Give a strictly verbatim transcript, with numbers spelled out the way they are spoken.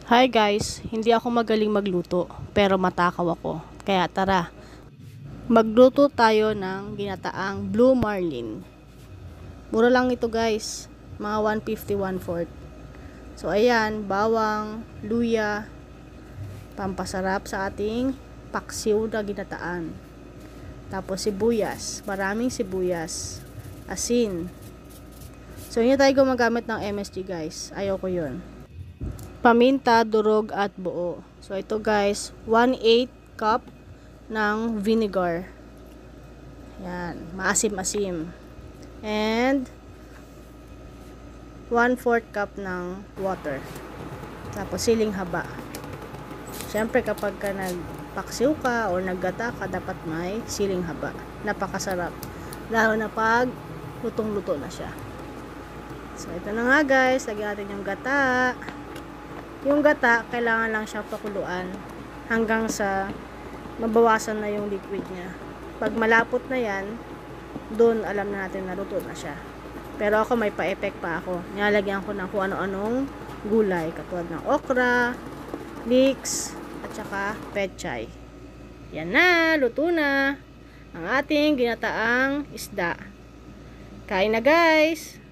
Hi guys, hindi ako magaling magluto, pero matakaw ako. Kaya tara, magluto tayo ng ginataang Blue Marlin. Mura lang ito guys, mga one fifty, one fourth. So ayan, bawang, luya, pampasarap sa ating paksiw na ginataan. Tapos sibuyas, maraming sibuyas, asin. So hindi tayo gumagamit ng M S G guys, ayoko yun. Paminta, durog at buo. So ito guys, one eighth cup ng vinegar. Yan, maasim-asim. And one fourth cup ng water. Tapos siling haba. Siyempre kapag ka nagpaksiw ka o naggata ka, dapat may siling haba. Napakasarap. Lalo na pag lutong-luto na siya. So ito na nga guys, lagyan natin yung gata. Yung gata, kailangan lang siyang pakuluan hanggang sa mabawasan na yung liquid niya. Pag malapot na yan, doon alam na natin na luto na siya. Pero ako may pa-effect pa ako. Nilalagyan ko ng kung ano-anong gulay, katulad ng okra, leeks, at saka pechay. Yan na, luto na ang ating ginataang isda. Kain na guys!